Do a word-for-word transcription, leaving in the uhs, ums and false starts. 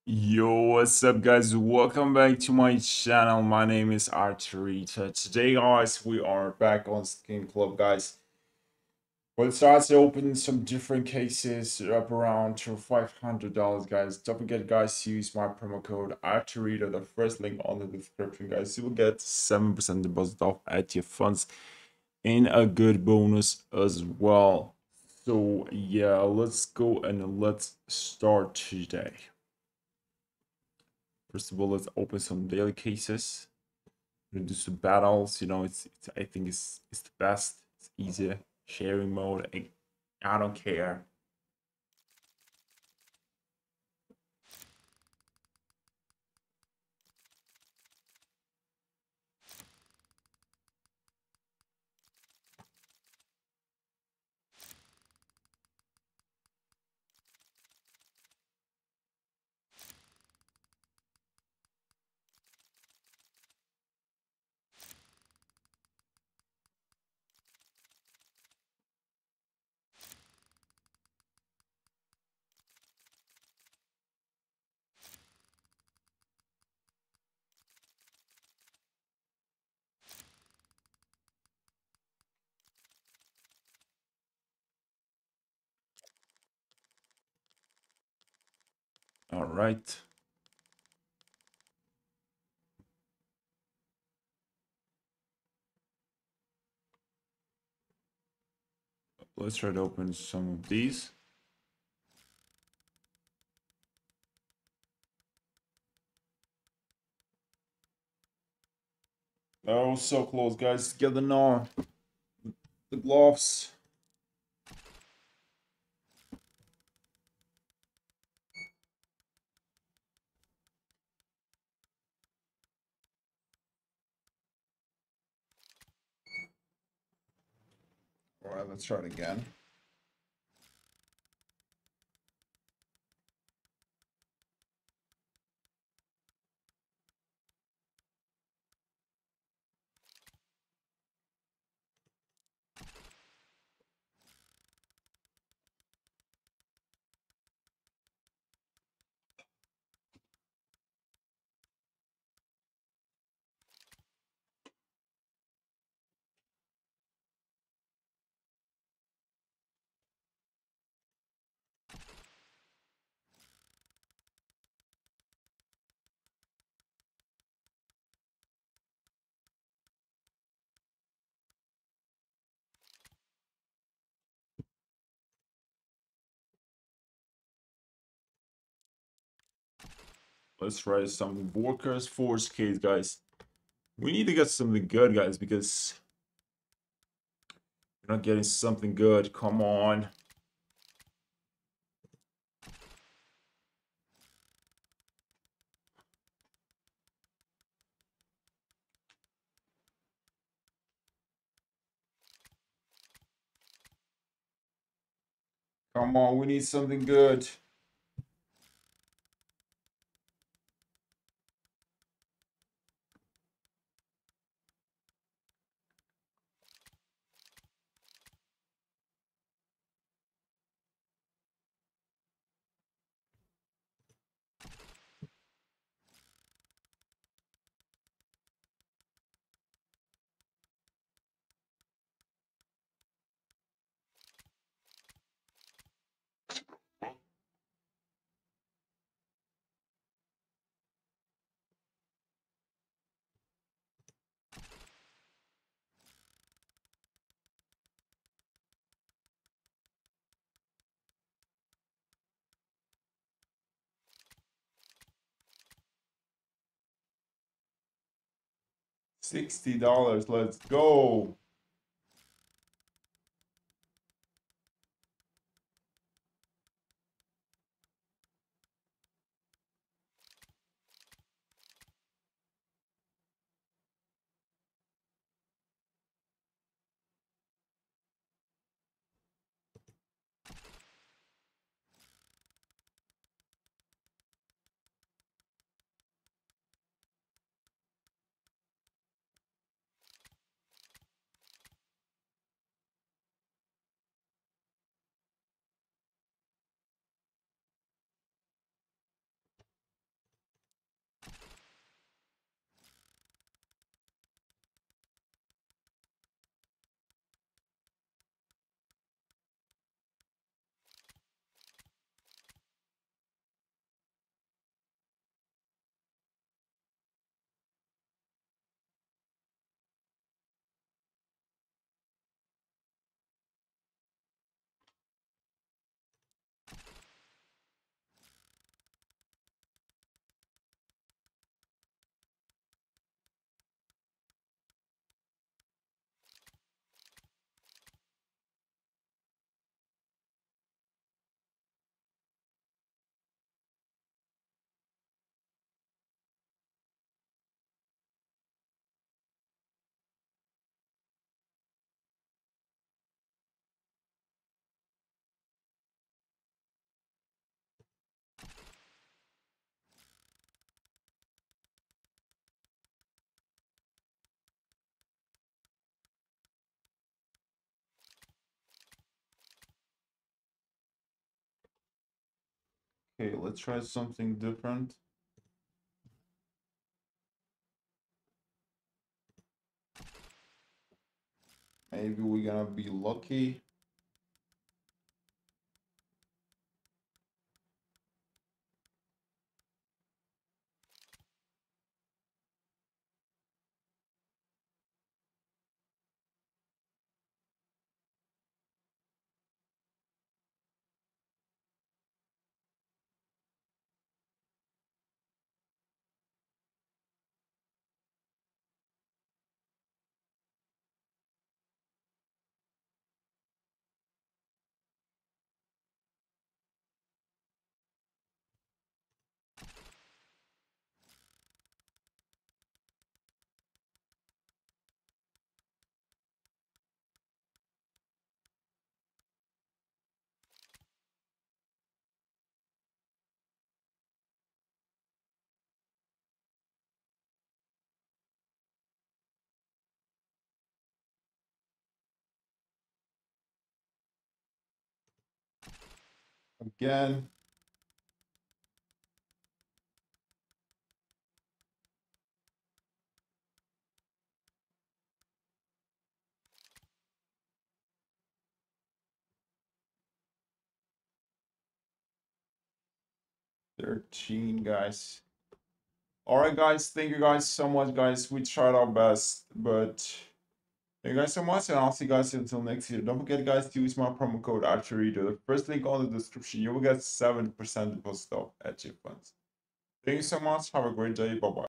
Yo, what's up, guys? Welcome back to my channel. My name is Arturita. Today, guys, we are back on Skin Club, guys. We'll start to open some different cases up around to five hundred dollars, guys. Don't forget, guys, to use my promo code Arturita, the first link on the description, guys. You will get seven percent deposit off at your funds and a good bonus as well. So, yeah, let's go and let's start today. First of all, let's open some daily cases. We're gonna do some battles. You know, it's, it's I think it's it's the best. It's easy sharing mode. I, I don't care. All right. Let's try to open some of these. Oh, so close, guys. Get the no. The gloves. All right, let's try it again. Let's try some Workers Force case, guys. We need to get something good, guys, because we're not getting something good. Come on. Come on, we need something good. sixty dollars. Let's go. Okay, let's try something different. Maybe we're gonna be lucky. Again. thirteen, guys. Alright, guys. Thank you guys so much, guys. We tried our best, but thank you guys so much, and I'll see you guys until next year. Don't forget, guys, to use my promo code Archerito. The first link on the description, you will get seven percent deposit off at your funds. Thank you so much. Have a great day. Bye bye.